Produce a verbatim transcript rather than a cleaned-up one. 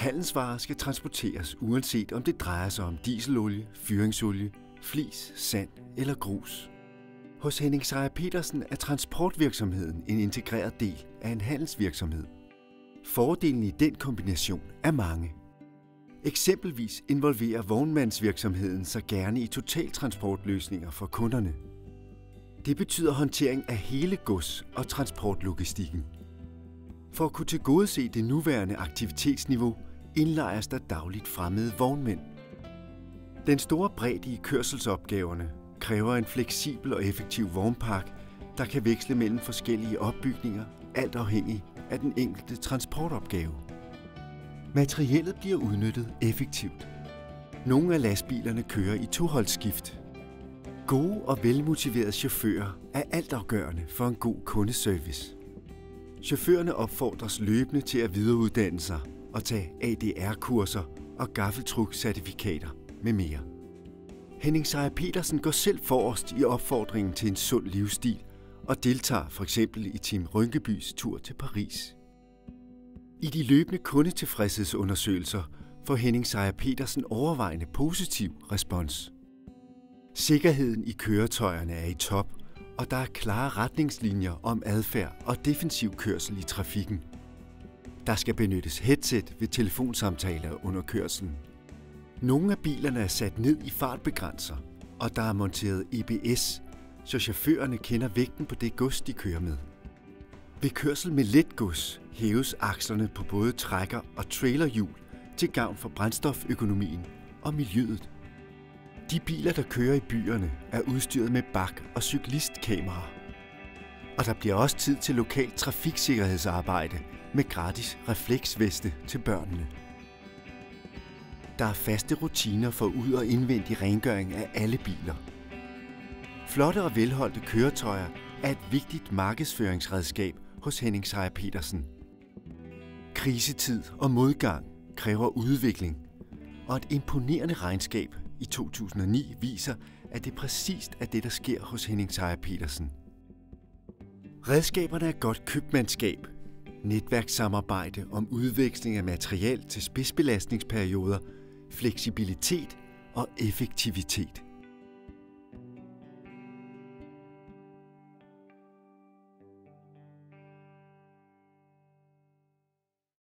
handelsvarer skal transporteres, uanset om det drejer sig om dieselolie, fyringsolie, flis, sand eller grus. Hos Henning Sejer Petersen er transportvirksomheden en integreret del af en handelsvirksomhed. Fordelene i den kombination er mange. Eksempelvis involverer vognmandsvirksomheden sig gerne i totaltransportløsninger for kunderne. Det betyder håndtering af hele gods- og transportlogistikken. For at kunne tilgodese det nuværende aktivitetsniveau, indlejes der dagligt fremmede vognmænd. Den store bredde i kørselsopgaverne kræver en fleksibel og effektiv vognpark, der kan veksle mellem forskellige opbygninger, alt afhængig af den enkelte transportopgave. Materiellet bliver udnyttet effektivt. Nogle af lastbilerne kører i toholdsskift. Gode og velmotiverede chauffører er altafgørende for en god kundeservice. Chaufførerne opfordres løbende til at videreuddanne sig og tage A D R-kurser og gaffeltruck-certifikater med mere. Henning Sejer Petersen går selv forrest i opfordringen til en sund livsstil og deltager for eksempel i Team Rynkebys tur til Paris. I de løbende kundetilfredshedsundersøgelser får Henning Sejer Petersen overvejende positiv respons. Sikkerheden i køretøjerne er i top, og der er klare retningslinjer om adfærd og defensiv kørsel i trafikken. Der skal benyttes headset ved telefonsamtaler under kørslen. Nogle af bilerne er sat ned i fartbegrænser, og der er monteret E B S, så chaufførerne kender vægten på det gods, de kører med. Ved kørsel med let gods hæves akslerne på både trækker og trailerhjul til gavn for brændstoføkonomien og miljøet. De biler, der kører i byerne, er udstyret med bak- og cyklistkameraer. Og der bliver også tid til lokalt trafiksikkerhedsarbejde med gratis refleksveste til børnene. Der er faste rutiner for ud- og indvendig rengøring af alle biler. Flotte og velholdte køretøjer er et vigtigt markedsføringsredskab hos Henning Sejer Petersen. Krisetid og modgang kræver udvikling, og et imponerende regnskab i to tusind og ni viser, at det præcist er det, der sker hos Henning Sejer Petersen. Redskaberne er godt købmandskab, netværkssamarbejde om udveksling af materiel til spidsbelastningsperioder, fleksibilitet og effektivitet.